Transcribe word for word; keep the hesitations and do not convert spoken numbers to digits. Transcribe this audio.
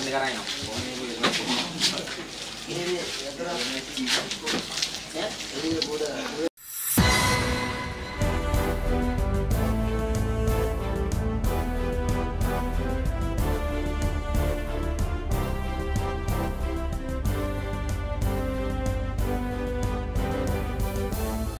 දෙක කරා එනවා. ඉන්නේ යතර ඈ එළිය පොඩ